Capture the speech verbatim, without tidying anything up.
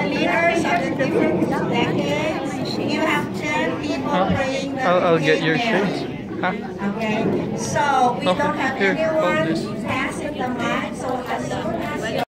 leaders of the different decades. You have ten people Huh? praying the I'll, I'll get Hail your Mary. shoes. Huh? Okay, so we Okay, don't have here, hold this. anyone passing the mic, so as soon as you